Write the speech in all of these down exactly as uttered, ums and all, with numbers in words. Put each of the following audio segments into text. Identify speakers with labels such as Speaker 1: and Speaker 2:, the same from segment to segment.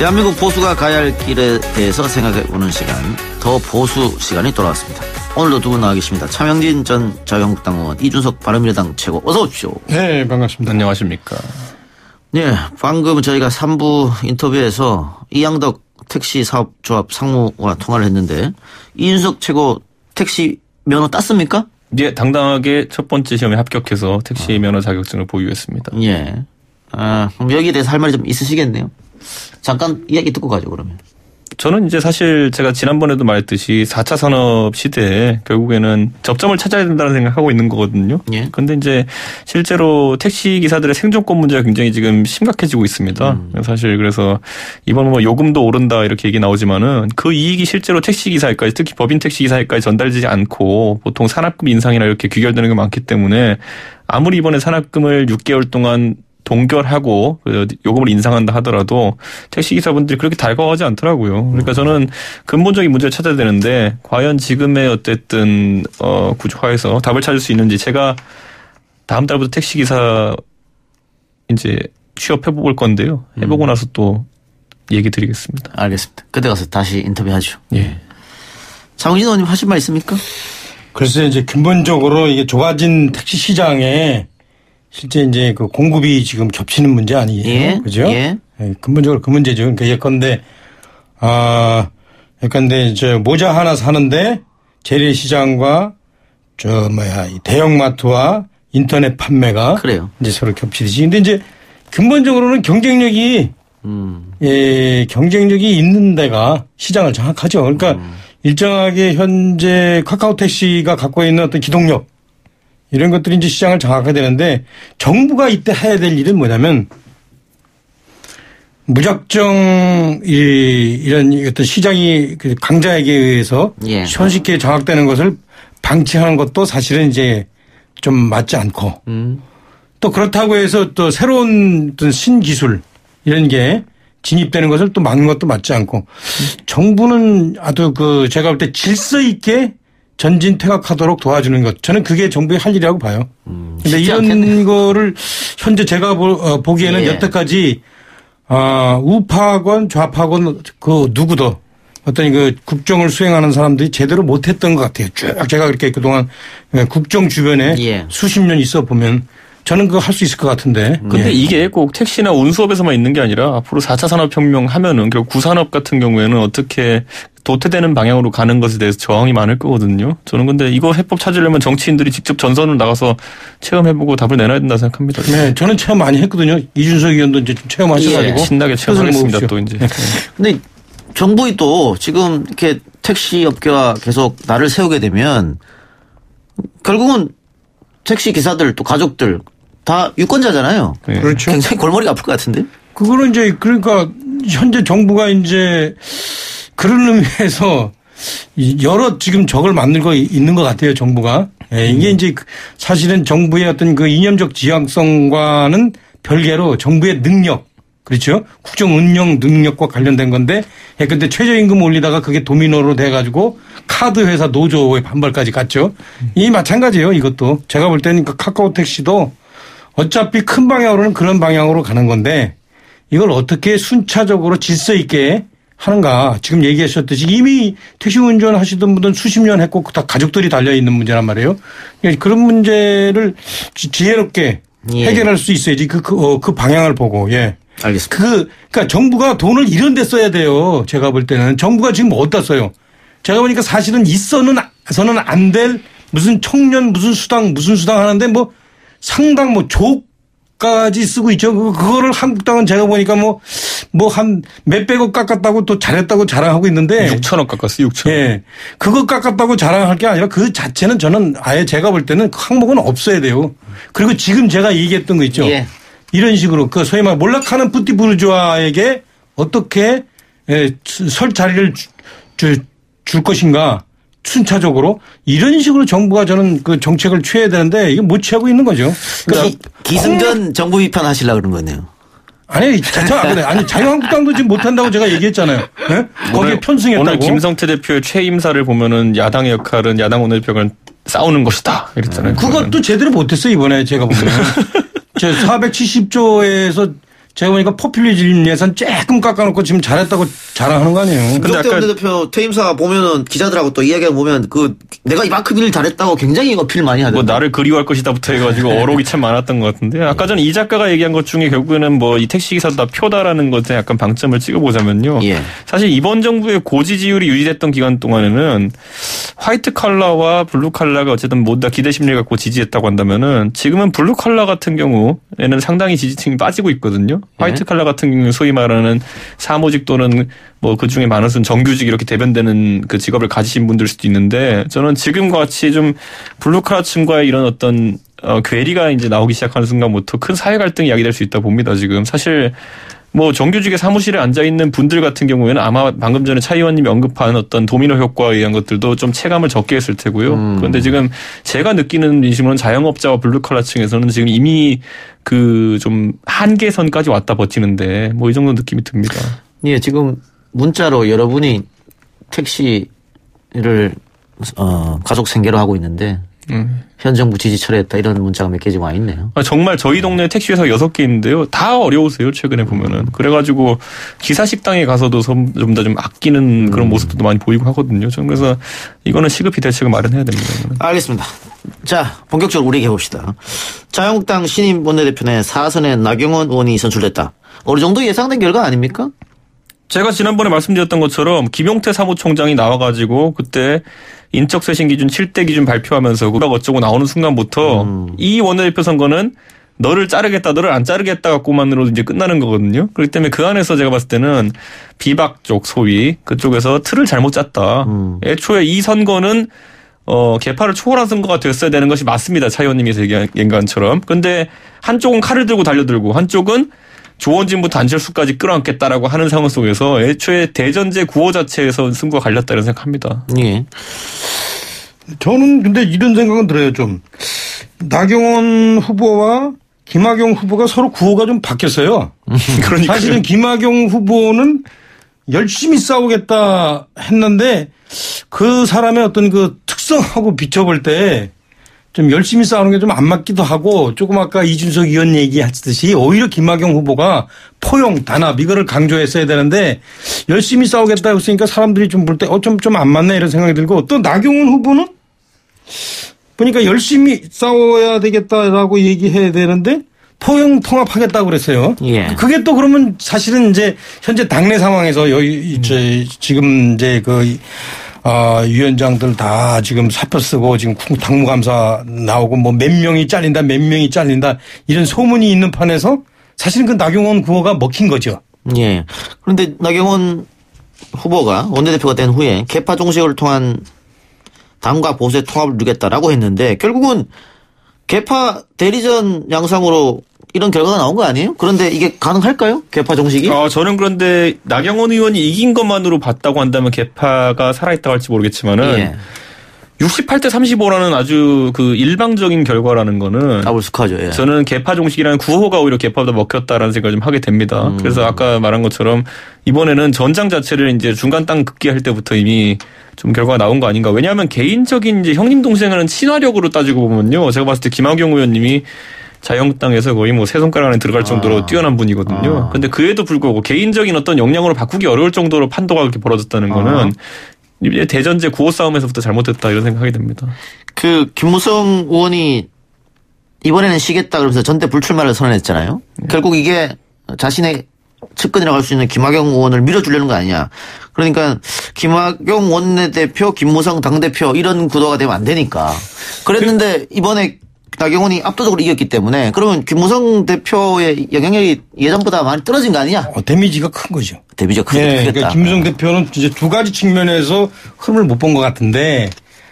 Speaker 1: 대한민국 보수가 가야 할 길에 대해서 생각해보는 시간, 더 보수 시간이 돌아왔습니다. 오늘도 두 분 나와 계십니다. 차명진 전 자유한국당 의원, 이준석 바른미래당 최고, 어서 오십시오.
Speaker 2: 네, 반갑습니다.
Speaker 3: 안녕하십니까.
Speaker 1: 네, 방금 저희가 삼 부 인터뷰에서 이양덕 택시사업조합 상무와 통화를 했는데, 이준석 최고 택시 면허 땄습니까?
Speaker 3: 예, 당당하게 첫 번째 시험에 합격해서 택시 면허 자격증을 보유했습니다.
Speaker 1: 예. 아, 그럼 여기에 대해서 할 말이 좀 있으시겠네요. 잠깐 이야기 듣고 가죠, 그러면.
Speaker 3: 저는 이제 사실 제가 지난번에도 말했듯이 사 차 산업 시대에 결국에는 접점을 찾아야 된다는 생각하고 있는 거거든요. 예. 근데 이제 실제로 택시 기사들의 생존권 문제가 굉장히 지금 심각해지고 있습니다. 음. 사실 그래서 이번 뭐 요금도 오른다 이렇게 얘기 나오지만은 그 이익이 실제로 택시 기사에까지, 특히 법인 택시 기사에까지 전달되지 않고 보통 산업금 인상이나 이렇게 귀결되는 게 많기 때문에 아무리 이번에 산업금을 육 개월 동안 동결하고 요금을 인상한다 하더라도 택시기사분들이 그렇게 달가워하지 않더라고요. 그러니까 저는 근본적인 문제를 찾아야 되는데 과연 지금의 어쨌든 어 구조화에서 답을 찾을 수 있는지, 제가 다음 달부터 택시기사 이제 취업해볼 건데요. 해보고 나서 또 얘기 드리겠습니다.
Speaker 1: 알겠습니다. 그때 가서 다시 인터뷰하죠.
Speaker 3: 예.
Speaker 1: 장훈진 의원님 하실 말 있습니까?
Speaker 2: 글쎄, 이제 근본적으로 이게 좁아진 택시 시장에 실제 이제 그 공급이 지금 겹치는 문제 아니에요.
Speaker 1: 예.
Speaker 2: 그죠?
Speaker 1: 예.
Speaker 2: 예. 근본적으로 그 문제죠. 그러니까 예컨대, 아, 예컨대 저 모자 하나 사는데 재래시장과 저 뭐야, 이 대형마트와 인터넷 판매가
Speaker 1: 그래요.
Speaker 2: 이제 서로 겹치듯이. 근데 이제 근본적으로는 경쟁력이, 음. 예, 경쟁력이 있는 데가 시장을 장악하죠. 그러니까 음. 일정하게 현재 카카오 택시가 갖고 있는 어떤 기동력, 이런 것들이 이제 시장을 장악해야 되는데, 정부가 이때 해야 될 일은 뭐냐면 무작정 이, 이런 어떤 시장이 강자에게 의해서 예. 손쉽게 장악되는 것을 방치하는 것도 사실은 이제 좀 맞지 않고 음. 또 그렇다고 해서 또 새로운 어떤 신기술 이런 게 진입되는 것을 또 막는 것도 맞지 않고 음. 정부는 아주 그 제가 볼 때 질서 있게 전진 퇴각하도록 도와주는 것. 저는 그게 정부의 할 일이라고 봐요. 음, 근데 이런 않겠네. 거를 현재 제가 보, 보기에는 예. 여태까지 아, 우파건 좌파건 그 누구도 어떤 그 국정을 수행하는 사람들이 제대로 못했던 것 같아요. 쭉 제가 그렇게 그동안 국정 주변에 예. 수십 년 있어 보면 저는 그거 할 수 있을 것 같은데.
Speaker 3: 근데 예. 이게 꼭 택시나 운수업에서만 있는 게 아니라 앞으로 사 차 산업혁명 하면은 결국 구산업 같은 경우에는 어떻게 도태되는 방향으로 가는 것에 대해서 저항이 많을 거거든요. 저는 근데 이거 해법 찾으려면 정치인들이 직접 전선을 나가서 체험해보고 답을 내놔야 된다 생각합니다.
Speaker 2: 네, 저는 체험 많이 했거든요. 이준석 의원도 이제 좀 체험하셔가지고.
Speaker 3: 예. 신나게 체험하겠습니다. 또 이제.
Speaker 1: 근데 정부이 또 지금 이렇게 택시 업계와 계속 나를 세우게 되면 결국은 택시 기사들 또 가족들 다 유권자잖아요.
Speaker 2: 네. 그렇죠.
Speaker 1: 굉장히 골머리가 아플 것 같은데?
Speaker 2: 그거는 이제 그러니까 현재 정부가 이제 그런 의미에서 여러 지금 적을 만들고 있는 것 같아요, 정부가. 예, 이게 이제 사실은 정부의 어떤 그 이념적 지향성과는 별개로 정부의 능력, 그렇죠? 국정 운영 능력과 관련된 건데, 예, 근데 최저임금 올리다가 그게 도미노로 돼가지고 카드 회사 노조의 반발까지 갔죠. 이 마찬가지예요, 이것도. 제가 볼 때는 그 카카오 택시도 어차피 큰 방향으로는 그런 방향으로 가는 건데 이걸 어떻게 순차적으로 질서 있게 하는가. 지금 얘기하셨듯이 이미 택시 운전 하시던 분들은 수십 년 했고 다 가족들이 달려있는 문제란 말이에요. 그런 문제를 지혜롭게 예. 해결할 수 있어야지 그, 그, 어, 그 방향을 보고. 예.
Speaker 1: 알겠습니다.
Speaker 2: 그, 그러니까 정부가 돈을 이런 데 써야 돼요. 제가 볼 때는. 정부가 지금 어디다 써요? 제가 보니까 사실은 있어는, 서는 안 될 무슨 청년 무슨 수당 무슨 수당 하는데 뭐 상당 뭐 조까지 쓰고 있죠. 그거를 한국당은 제가 보니까 뭐, 뭐 한 몇백억 깎았다고 또 잘했다고 자랑하고 있는데.
Speaker 3: 육천억 깎았어요, 육천억.
Speaker 2: 예. 그거 깎았다고 자랑할 게 아니라 그 자체는 저는 아예 제가 볼 때는 그 항목은 없어야 돼요. 그리고 지금 제가 얘기했던 거 있죠. 예. 이런 식으로 그 소위 말 몰락하는 뿌띠부르주아에게 어떻게 설 자리를 주, 줄 것인가. 순차적으로 이런 식으로 정부가 저는 그 정책을 취해야 되는데 이게 못 취하고 있는 거죠.
Speaker 1: 그러니까 기승전 정부 비판 하시려고 그런 거네요.
Speaker 2: 아니, 자, 아니 자유한국당도 지금 못한다고 제가 얘기했잖아요. 네? 거기에 편승했다고.
Speaker 3: 오늘 김성태 대표의 최임사를 보면은 야당의 역할은 야당 원내대표가 싸우는 것이다 이랬잖아요.
Speaker 2: 그것도 제대로 못했어요 이번에 제가 보면. 저 사백칠십 조에서 제가 보니까 포퓰리즘 예산 조금 깎아놓고 지금 잘했다고 자랑하는 거 아니에요.
Speaker 1: 근데 아까 원내대표 퇴임사 보면은 기자들하고 또 이야기해 보면 그 내가 이만큼 일 잘했다고 굉장히 어필 많이 하더라고요.
Speaker 3: 뭐 나를 그리워할 것이다부터 해가지고 어록이 참 많았던 것 같은데 아까 전 이 작가가 얘기한 것 중에 결국에는 뭐 이 택시기사도 다 표다라는 것에 약간 방점을 찍어보자면요.
Speaker 1: 예.
Speaker 3: 사실 이번 정부의 고지지율이 유지됐던 기간 동안에는 화이트 칼라와 블루 칼라가 어쨌든 모두 다 기대 심리를 갖고 지지했다고 한다면은 지금은 블루 칼라 같은 경우에는 상당히 지지층이 빠지고 있거든요. 화이트 칼라 같은 경우는 소위 말하는 사무직 또는 뭐 그 중에 많은 수는 정규직 이렇게 대변되는 그 직업을 가지신 분들 수도 있는데 저는 지금과 같이 좀 블루 칼라층과의 이런 어떤 어, 괴리가 이제 나오기 시작하는 순간부터 큰 사회 갈등이 야기될 수 있다 봅니다. 지금 사실 뭐 정규직의 사무실에 앉아 있는 분들 같은 경우에는 아마 방금 전에 차 의원님이 언급한 어떤 도미노 효과에 의한 것들도 좀 체감을 적게 했을 테고요. 음. 그런데 지금 제가 느끼는 민심은 자영업자와 블루칼라층에서는 지금 이미 그 좀 한계선까지 왔다 버티는데 뭐 이 정도 느낌이 듭니다.
Speaker 1: 예, 지금 문자로 여러분이 택시를 어, 가족 생계로 하고 있는데. 음. 현 정부 지지 철회했다 이런 문자가 몇 개 지금 와 있네요.
Speaker 3: 아, 정말 저희 동네 택시회사 여섯 개 있는데요. 다 어려우세요. 최근에 보면은. 그래가지고 기사 식당에 가서도 좀 더 좀 아끼는 음. 그런 모습도 많이 보이고 하거든요. 저는 그래서 이거는 시급히 대책을 마련해야 됩니다. 이거는.
Speaker 1: 알겠습니다. 자, 본격적으로 우리 얘기해 봅시다. 자유한국당 신임 원내대표의 사선에 나경원 의원이 선출됐다. 어느 정도 예상된 결과 아닙니까?
Speaker 3: 제가 지난번에 말씀드렸던 것처럼 김용태 사무총장이 나와가지고 그때 인적쇄신 기준 칠 대 기준 발표하면서 그거 어쩌고 나오는 순간부터 음. 이 원내대표 선거는 너를 자르겠다 너를 안 자르겠다 갖고만으로 이제 끝나는 거거든요. 그렇기 때문에 그 안에서 제가 봤을 때는 비박 쪽 소위 그쪽에서 틀을 잘못 짰다. 음. 애초에 이 선거는 어, 개파를 초월한 선거가 됐어야 되는 것이 맞습니다. 차 의원님이 얘기한 것처럼. 그런데 한쪽은 칼을 들고 달려들고 한쪽은 조원진부터 안철수까지 끌어안겠다라고 하는 상황 속에서 애초에 대전제 구호 자체에서 승부가 갈렸다는 생각합니다.
Speaker 1: 예.
Speaker 2: 저는 근데 이런 생각은 들어요. 좀 나경원 후보와 김학용 후보가 서로 구호가 좀 바뀌었어요. 그러니까 사실은 김학용 후보는 열심히 싸우겠다 했는데 그 사람의 어떤 그 특성하고 비춰볼 때 좀 열심히 싸우는 게 좀 안 맞기도 하고 조금 아까 이준석 의원 얘기하셨듯이 오히려 김학용 후보가 포용, 단합 이거를 강조했어야 되는데 열심히 싸우겠다고 했으니까 사람들이 좀 볼 때 어, 좀, 좀 안 맞네 이런 생각이 들고 또 나경원 후보는 보니까 열심히 싸워야 되겠다라고 얘기해야 되는데 포용 통합하겠다고 그랬어요.
Speaker 1: 예.
Speaker 2: 그게 또 그러면 사실은 이제 현재 당내 상황에서 여기 이제 지금 이제 그 아, 위원장들 다 지금 사표 쓰고 지금 당무감사 나오고 뭐 몇 명이 잘린다 몇 명이 잘린다 이런 소문이 있는 판에서 사실은 그 나경원 구호가 먹힌 거죠.
Speaker 1: 예. 그런데 나경원 후보가 원내대표가 된 후에 개파 종식을 통한 당과 보수의 통합을 이루겠다라고 했는데 결국은 개파 대리전 양상으로 이런 결과가 나온 거 아니에요? 그런데 이게 가능할까요? 개파 정식이?
Speaker 3: 아, 저는 그런데 나경원 의원이 이긴 것만으로 봤다고 한다면 개파가 살아있다고 할지 모르겠지만은 예. 육십팔 대 삼십오라는 아주 그 일방적인 결과라는 거는
Speaker 1: 아불숙하죠. 예.
Speaker 3: 저는 개파 종식이라는 구호가 오히려 개파보다 먹혔다라는 생각을 좀 하게 됩니다. 음. 그래서 아까 말한 것처럼 이번에는 전장 자체를 이제 중간 땅 긋기 할 때부터 이미 좀 결과가 나온 거 아닌가. 왜냐하면 개인적인 이제 형님 동생은 친화력으로 따지고 보면요. 제가 봤을 때 김학용 의원님이 자유한국당에서 거의 뭐 세 손가락 안에 들어갈 정도로 아. 뛰어난 분이거든요. 그런데 아. 그에도 불구하고 개인적인 어떤 역량으로 바꾸기 어려울 정도로 판도가 그렇게 벌어졌다는 거는 아. 이제 대전제 구호 싸움에서부터 잘못됐다 이런 생각이 듭니다.
Speaker 1: 그 김무성 의원이 이번에는 쉬겠다 그러면서 전대 불출마를 선언했잖아요. 네. 결국 이게 자신의 측근이라고 할 수 있는 김학용 의원을 밀어주려는 거 아니냐. 그러니까 김학용 원내대표, 김무성 당대표 이런 구도가 되면 안 되니까. 그랬는데 이번에 나경원이 압도적으로 이겼기 때문에 그러면 김무성 대표의 영향력이 예전보다 많이 떨어진 거 아니냐?
Speaker 2: 어, 데미지가 큰 거죠.
Speaker 1: 데미지가 크게
Speaker 2: 네,
Speaker 1: 크겠다.
Speaker 2: 그러니까 김무성 대표는 이제 두 가지 측면에서 흐름을 못 본 것 같은데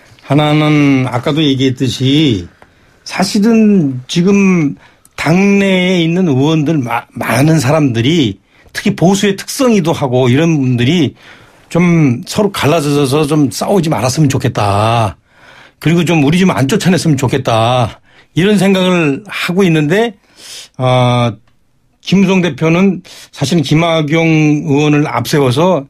Speaker 2: 하나는 아까도 얘기했듯이 사실은 지금 당내에 있는 의원들 많은 사람들이 특히 보수의 특성이기도 하고 이런 분들이 좀 서로 갈라져서 좀 싸우지 말았으면 좋겠다. 그리고 좀 우리 좀 안 쫓아냈으면 좋겠다. 이런 생각을 하고 있는데 어, 김무성 대표는 사실은 김학용 의원을 앞세워서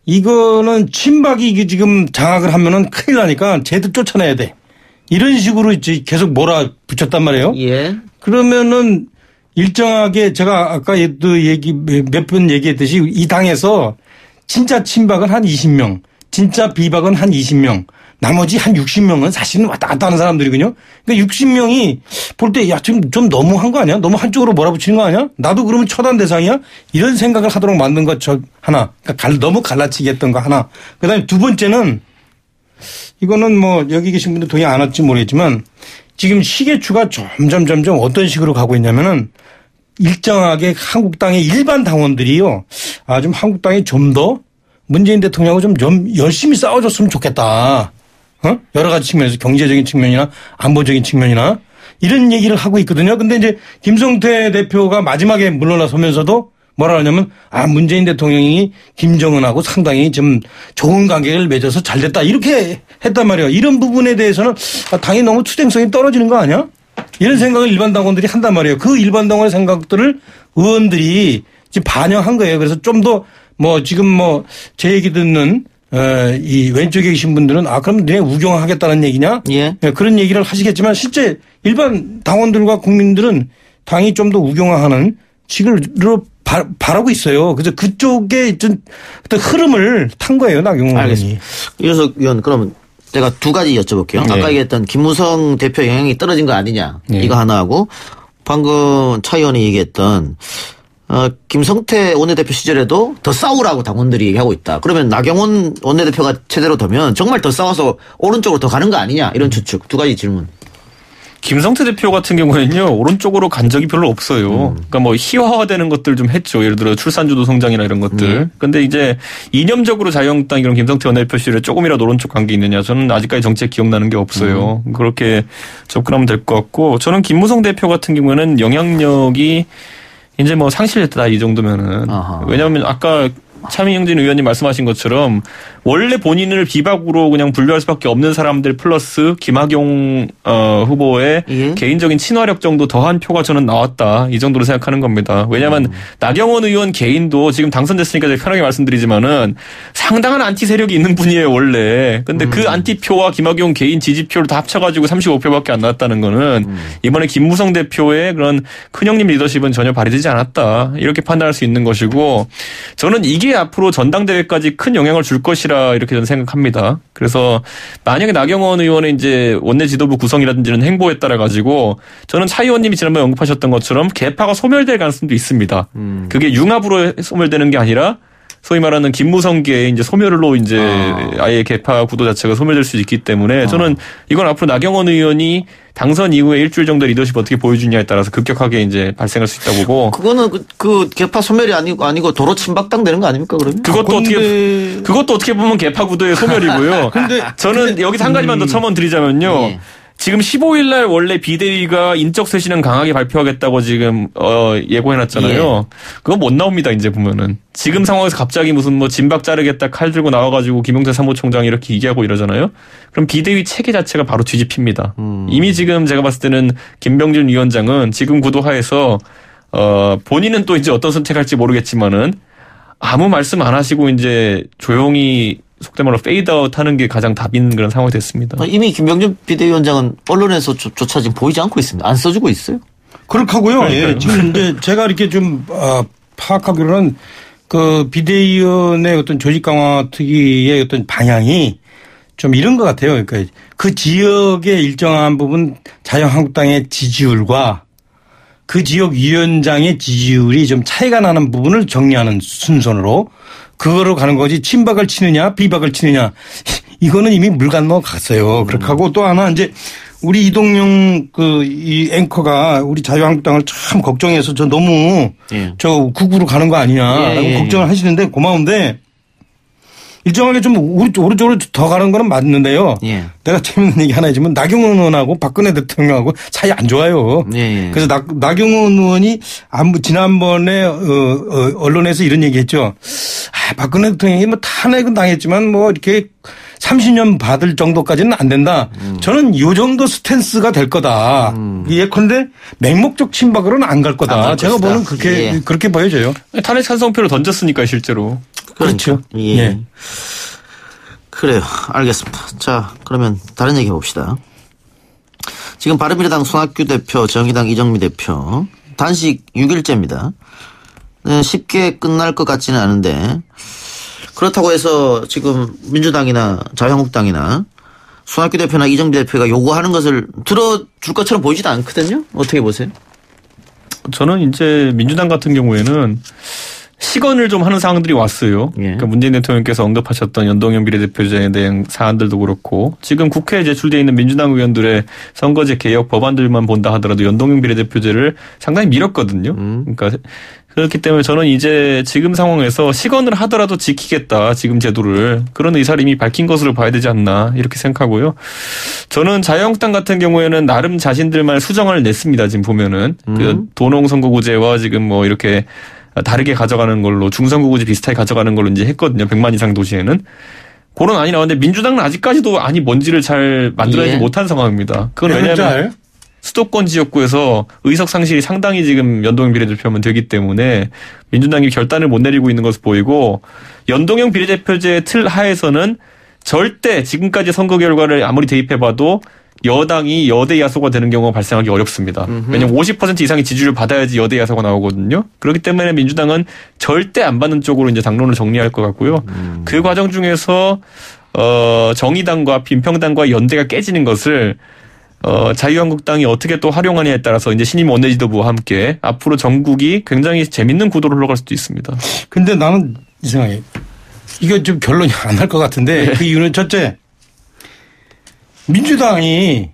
Speaker 2: 이거는 친박이 지금 장악을 하면은 큰일 나니까 쟤들 쫓아내야 돼. 이런 식으로 이제 계속 몰아붙였단 말이에요.
Speaker 1: 예.
Speaker 2: 그러면은 일정하게 제가 아까 얘기 몇 번 얘기했듯이 이 당에서 진짜 친박은 한 이십 명, 진짜 비박은 한 이십 명, 나머지 한 육십 명은 사실은 왔다 갔다 하는 사람들이거든요. 그러니까 육십 명이 볼 때 야, 지금 좀 너무한 거 아니야? 너무 한쪽으로 몰아붙이는 거 아니야? 나도 그러면 처단 대상이야? 이런 생각을 하도록 만든 것 저 하나. 그러니까 너무 갈라치기 했던 거 하나. 그다음에 두 번째는 이거는 뭐 여기 계신 분들 동의 안 할지 모르겠지만 지금 시계추가 점점 점점 어떤 식으로 가고 있냐면은 일정하게 한국당의 일반 당원들이요. 아, 좀 한국당이 좀 더 문재인 대통령하고 좀, 좀 열심히 싸워줬으면 좋겠다. 어? 여러 가지 측면에서 경제적인 측면이나 안보적인 측면이나 이런 얘기를 하고 있거든요. 근데 이제 김성태 대표가 마지막에 물러나서면서도 뭐라 하냐면 아, 문재인 대통령이 김정은하고 상당히 좀 좋은 관계를 맺어서 잘 됐다. 이렇게 했단 말이에요. 이런 부분에 대해서는 아, 당이 너무 투쟁성이 떨어지는 거 아니야? 이런 생각을 일반 당원들이 한단 말이에요. 그 일반 당원의 생각들을 의원들이 지금 반영한 거예요. 그래서 좀 더 뭐 지금 뭐 제 얘기 듣는 어, 이 왼쪽에 계신 분들은 아, 그럼 너네 우경하겠다는 얘기냐? 예. 네, 그런 얘기를 하시겠지만 실제 일반 당원들과 국민들은 당이 좀 더 우경화하는 식으로 바, 바라고 있어요. 그래서 그쪽에 좀 어떤 흐름을 탄 거예요. 나경원 의원이.
Speaker 1: 이준석 의원 그러면 제가 두 가지 여쭤볼게요. 네. 아까 얘기했던 김무성 대표 영향이 떨어진 거 아니냐. 네. 이거 하나 하고 방금 차 의원이 얘기했던 어, 김성태 원내대표 시절에도 더 싸우라고 당원들이 얘기하고 있다. 그러면 나경원 원내대표가 제대로 되면 정말 더 싸워서 오른쪽으로 더 가는 거 아니냐. 이런 추측. 두 가지 질문.
Speaker 3: 김성태 대표 같은 경우에는요, 오른쪽으로 간 적이 별로 없어요. 음. 그러니까 뭐 희화화되는 것들 좀 했죠. 예를 들어 출산주도 성장이나 이런 것들. 음. 근데 이제 이념적으로 자유한국당 이런 김성태 원내대표 시절에 조금이라도 오른쪽 간 게 있느냐. 저는 아직까지 정책 기억나는 게 없어요. 음. 그렇게 접근하면 될 것 같고, 저는 김무성 대표 같은 경우에는 영향력이 이제 뭐 상실했다 이 정도면은. 아하. 왜냐하면 아까 차민영진 의원님 말씀하신 것처럼 원래 본인을 비박으로 그냥 분류할 수밖에 없는 사람들 플러스 김학용 어, 후보의 예? 개인적인 친화력 정도 더한 표가 저는 나왔다. 이 정도로 생각하는 겁니다. 왜냐하면 음. 나경원 의원 개인도 지금 당선됐으니까 제가 편하게 말씀드리지만은 상당한 안티 세력이 있는 분이에요 원래. 근데 음. 그 안티표와 김학용 개인 지지표를 다 합쳐가지고 삼십오 표밖에 안 나왔다는 거는 음. 이번에 김무성 대표의 그런 큰형님 리더십은 전혀 발휘되지 않았다. 이렇게 판단할 수 있는 것이고, 저는 이게 앞으로 전당대회까지 큰 영향을 줄 것이라 이렇게 저는 생각합니다. 그래서 만약에 나경원 의원의 이제 원내 지도부 구성이라든지는 행보에 따라 가지고 저는 차 의원님이 지난번에 언급하셨던 것처럼 개파가 소멸될 가능성도 있습니다. 음. 그게 융합으로 소멸되는 게 아니라 소위 말하는 김무성계의 이제 소멸로 이제 아. 아예 개파 구도 자체가 소멸될 수 있기 때문에 저는 이건 앞으로 나경원 의원이 당선 이후에 일주일 정도 리더십 어떻게 보여주냐에 따라서 급격하게 이제 발생할 수 있다고 보고.
Speaker 1: 그거는 그, 그 개파 소멸이 아니고 아니고 도로 침박당 되는 거 아닙니까 그러면?
Speaker 3: 그것도 아, 어떻게 그것도 어떻게 보면 개파 구도의 소멸이고요. 근데 저는 근데, 여기서 한 가지만 음. 더 첨언 드리자면요. 네. 지금 십오일 날 원래 비대위가 인적 쇄신은 강하게 발표하겠다고 지금 어 예고해놨잖아요. 예. 그거 못 나옵니다 이제 보면은. 지금 상황에서 갑자기 무슨 뭐 진박 자르겠다 칼 들고 나와가지고 김용태 사무총장이 이렇게 얘기하고 이러잖아요. 그럼 비대위 체계 자체가 바로 뒤집힙니다. 음. 이미 지금 제가 봤을 때는 김병준 위원장은 지금 구도 하에서 어 본인은 또 이제 어떤 선택할지 모르겠지만은 아무 말씀 안 하시고 이제 조용히 속된 말로 페이드아웃 하는 게 가장 답인 그런 상황이 됐습니다.
Speaker 1: 이미 김병준 비대위원장은 언론에서조차 지금 보이지 않고 있습니다. 안 써주고 있어요.
Speaker 2: 그렇다고요. 예, 지금 이제 제가 이렇게 좀 어, 파악하기로는 그 비대위원회 어떤 조직 강화 특위의 어떤 방향이 좀 이런 것 같아요. 그러니까 그 지역의 일정한 부분 자유한국당의 지지율과 그 지역 위원장의 지지율이 좀 차이가 나는 부분을 정리하는 순서로 그거로 가는 거지. 친박을 치느냐 비박을 치느냐 이거는 이미 물 건너 갔어요. 그렇게 하고 또 하나 이제 우리 이동영 그 이 앵커가 우리 자유한국당을 참 걱정해서 저 너무 예. 저 국구로 가는 거 아니냐라고 예, 예, 걱정을 예. 하시는데 고마운데 일정하게 좀 오른쪽으로 더 가는 거는 맞는데요. 예. 내가 재밌는 얘기 하나 해주면 나경원 의원하고 박근혜 대통령하고 사이 안 좋아요. 예. 그래서 나, 나경원 의원이 지난번에 어, 어, 언론에서 이런 얘기했죠. 아, 박근혜 대통령이 뭐 탄핵은 당했지만 뭐 이렇게 삼십 년 받을 정도까지는 안 된다. 음. 저는 이 정도 스탠스가 될 거다. 음. 예컨대 맹목적 친박으로는 안 갈 거다. 안 제가 보는 그렇게 예. 그렇게 보여져요.
Speaker 3: 탄핵 찬성표를 던졌으니까 실제로.
Speaker 2: 그렇죠.
Speaker 1: 예. 예. 그래요. 알겠습니다. 자, 그러면 다른 얘기 해봅시다. 지금 바른미래당 손학규 대표, 정의당 이정미 대표 단식 육 일째입니다. 쉽게 끝날 것 같지는 않은데 그렇다고 해서 지금 민주당이나 자유한국당이나 손학규 대표나 이정비 대표가 요구하는 것을 들어줄 것처럼 보이지도 않거든요. 어떻게 보세요?
Speaker 3: 저는 이제 민주당 같은 경우에는 시건을 좀 하는 사항들이 왔어요. 예. 그러니까 문재인 대통령께서 언급하셨던 연동형 비례대표제에 대한 사안들도 그렇고 지금 국회에 제출되어 있는 민주당 의원들의 선거제 개혁 법안들만 본다 하더라도 연동형 비례대표제를 상당히 밀었거든요. 음. 그러니까 그렇기 때문에 저는 이제 지금 상황에서 시건을 하더라도 지키겠다. 지금 제도를. 그런 의사를 이미 밝힌 것으로 봐야 되지 않나 이렇게 생각하고요. 저는 자유한국당 같은 경우에는 나름 자신들만 수정안을 냈습니다. 지금 보면은. 음. 그 도농선거구제와 지금 뭐 이렇게 다르게 가져가는 걸로 중선거구제 비슷하게 가져가는 걸로 이제 했거든요. 백만 이상 도시에는. 그런 안이 나왔는데 민주당은 아직까지도 안이 뭔지를 잘 만들어내지 예. 못한 상황입니다. 그건 왜냐하면 수도권 지역구에서 의석 상실이 상당히 지금 연동형 비례대표면 되기 때문에 민주당이 결단을 못 내리고 있는 것으로 보이고 연동형 비례대표제 틀 하에서는 절대 지금까지 선거 결과를 아무리 대입해봐도 여당이 여대 야소가 되는 경우가 발생하기 어렵습니다. 음흠. 왜냐하면 오십 퍼센트 이상의 지지율을 받아야지 여대 야소가 나오거든요. 그렇기 때문에 민주당은 절대 안 받는 쪽으로 이제 당론을 정리할 것 같고요. 음. 그 과정 중에서 어, 정의당과 빈평당과 연대가 깨지는 것을 어, 자유한국당이 어떻게 또 활용하냐에 따라서 이제 신임 원내지도부와 함께 앞으로 전국이 굉장히 재밌는 구도로 흘러갈 수도 있습니다.
Speaker 2: 근데 나는 이상하게 이거 좀 결론이 안 날 것 같은데 네. 그 이유는 첫째 민주당이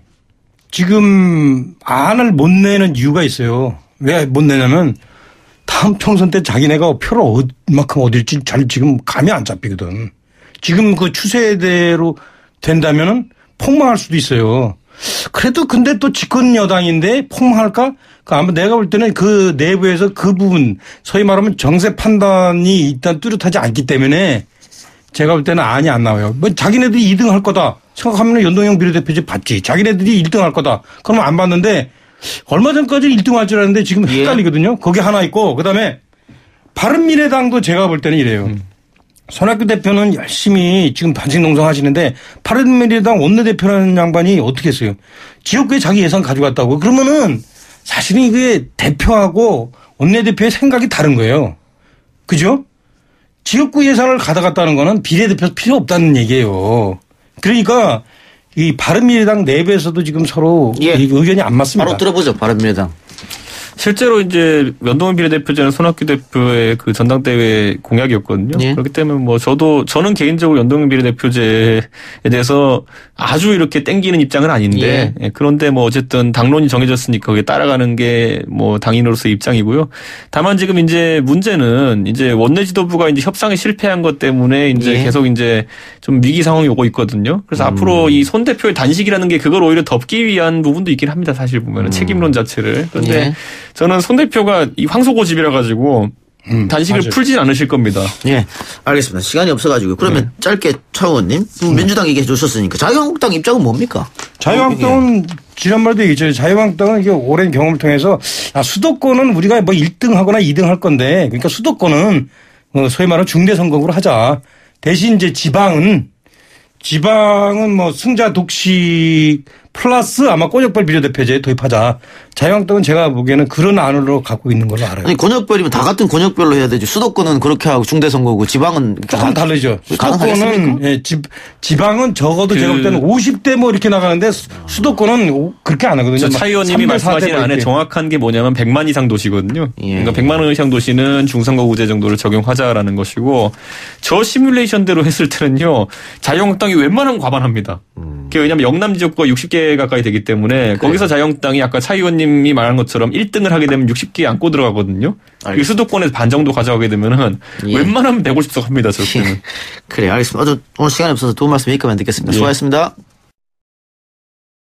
Speaker 2: 지금 안을 못 내는 이유가 있어요. 왜 못 내냐면 다음 총선 때 자기네가 표를 얼마큼 얻을지 잘 지금 감이 안 잡히거든. 지금 그 추세대로 된다면은 폭망할 수도 있어요. 그래도 근데 또 집권 여당인데 폭망할까? 그 아마 내가 볼 때는 그 내부에서 그 부분 소위 말하면 정세 판단이 일단 뚜렷하지 않기 때문에 제가 볼 때는 안이 안 나와요. 뭐 자기네들이 이 등 할 거다 생각하면 연동형 비례대표제 받지. 자기네들이 일 등 할 거다. 그러면 안 받는데 얼마 전까지 일 등 할 줄 알았는데 지금 헷갈리거든요. 예. 거기 하나 있고 그다음에 바른미래당도 제가 볼 때는 이래요. 음. 손학규 대표는 열심히 지금 단식 농성 하시는데 바른미래당 원내대표라는 양반이 어떻게 했어요? 지역구에 자기 예산 가져갔다고. 그러면은 사실은 이게 대표하고 원내대표의 생각이 다른 거예요. 그죠? 지역구 예산을 가져갔다는 거는 비례대표 필요 없다는 얘기예요. 그러니까 이 바른미래당 내부에서도 지금 서로 예. 의견이 안 맞습니다.
Speaker 1: 바로 들어보죠. 바른미래당.
Speaker 3: 실제로 이제 연동형 비례대표제는 손학규 대표의 그 전당대회 공약이었거든요. 예. 그렇기 때문에 뭐 저도 저는 개인적으로 연동형 비례대표제에 대해서 아주 이렇게 땡기는 입장은 아닌데 예. 그런데 뭐 어쨌든 당론이 정해졌으니까 거기에 따라가는 게 뭐 당인으로서의 입장이고요. 다만 지금 이제 문제는 이제 원내 지도부가 이제 협상에 실패한 것 때문에 이제 예. 계속 이제 좀 위기 상황이 오고 있거든요. 그래서 음. 앞으로 이 손 대표의 단식이라는 게 그걸 오히려 덮기 위한 부분도 있긴 합니다. 사실 보면은 음. 책임론 자체를. 그런데 예. 저는 손 대표가 이 황소고집이라 가지고 음, 단식을 맞아요. 풀진 않으실 겁니다.
Speaker 1: 예, 알겠습니다. 시간이 없어가지고 그러면 네. 짧게 차 의원님 음. 민주당 얘기해 주셨으니까 자유한국당 입장은 뭡니까?
Speaker 2: 자유한국당은 예. 지난번에도 얘기했죠. 자유한국당은 이게 오랜 경험을 통해서 아, 수도권은 우리가 뭐 일 등 하거나 이 등 할 건데 그러니까 수도권은 소위 말하는 중대선거구로 하자. 대신 이제 지방은 지방은 뭐 승자 독식 플러스 아마 권역별 비례대표제 도입하자. 자유한국당은 제가 보기에는 그런 안으로 갖고 있는 걸로 알아요.
Speaker 1: 아니 권역별이면 다 같은 권역별로 해야 되지. 수도권은 그렇게 하고 중대선거고 지방은
Speaker 2: 조금 다르죠. 수도권은 예, 지, 지방은 적어도 그 제가 볼 때는 오십 대 뭐 이렇게 나가는데 수도권은 그렇게 안 하거든요.
Speaker 3: 차 의원님이 말씀하신 안에 정확한 게 뭐냐면 백만 이상 도시거든요. 예. 그러니까 백만 원 이상 도시는 중선거구제 정도를 적용하자라는 것이고 저 시뮬레이션대로 했을 때는요. 자유한국당이 웬만하면 과반합니다. 음. 왜냐하면 영남 지역구가 육십 개 가까이 되기 때문에 그래요. 거기서 자유한국당이 아까 차 의원님이 말한 것처럼 일 등을 하게 되면 육십 개 안고 들어가거든요. 수도권에서 반 정도 가져가게 되면은 예. 웬만하면 백오십 석 합니다. 저렇게는.
Speaker 1: 그래 알겠습니다. 아주 오늘 시간이 없어서 도움 말씀 여기까지만 듣겠습니다. 예. 수고하셨습니다.